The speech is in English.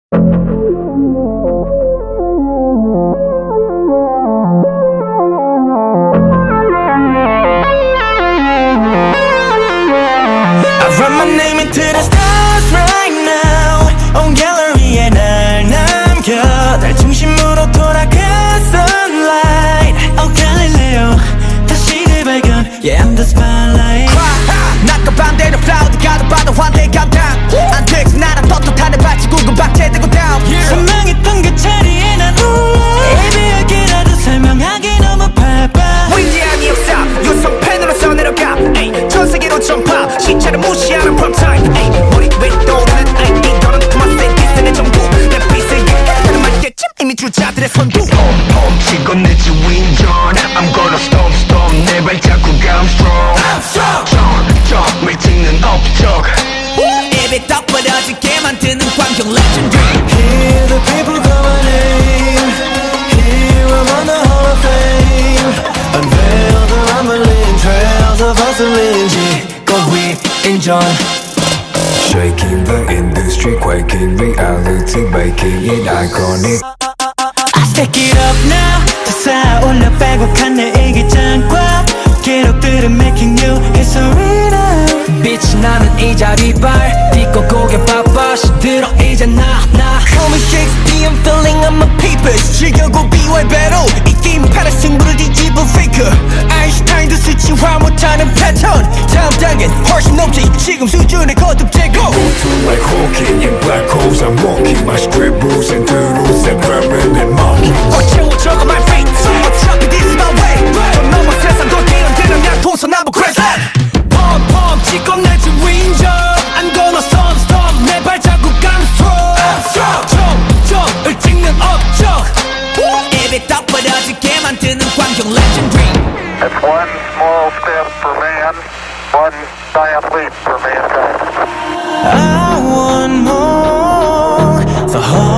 Run my name into the stars right now. On gallery에 날 남겨. 날 중심으로 돌아가 sunlight. Oh Galileo 다시 재발견. Yeah I'm the spotlight. 낮과 반대로 cloud 가도 봐도 환대 감당. 안 되지 나랑 떳떳하네 발치국은 박제되고 down. 선망했던 그 자리에 난 애매하게라도 설명하기 너무 바빠. 위대함이 없어 유성펜으로서 내려가. 전 세계로 전파 시체를 무시하는 프롬타임. 머리 위에 떠오르는 아이디 너는 그만세 디스의 전부. 내 빛을 예측하는 말겠지 이미 주자들의 선두. 펌 치고 내 주인전 I'm gonna storm 내 발자국 I'm strong. 점을 찍는 업적. 입이 떡 벌어지게 만드는 광경 legendary. Hear the people call my name. Here I'm on the Hall of Fame. Unveil the rumbling trails of hustling. 지고 인전. Shaking the industry, quaking reality, making it iconic. I stack it up now. 더 쌓아올려 빼곡한 내 일기장과 기록들은 making new history now. 빛이 나는 이 자리 발 딛고 고개 바빠 시들어 이제 나 Call me Shakespeare, I'm filling up my papers. 즐겨고 비활배로 이 게임판의 승부를 뒤집어 faker. 아인슈타인도 수치화 못하는 패턴. 다음 단계는 훨씬 높지 지금 수준의 거듭 제거. Like Hawking in black holes I'm walking my scribbles and doodles and vermin and mocking. 채워 적어 my fate. 어차피 this is my way. 저 넘어 세상도 뒤흔드는 양 동서남북 crescent. 펌 찍고 내 주인전 I'm gonna storm 내 발자국 I'm strong. 점을 찍는 업적. 입이 떡 벌어지게 만드는 광경 legendary. It's one small step for man, one giant leap for mankind. I want more. The whole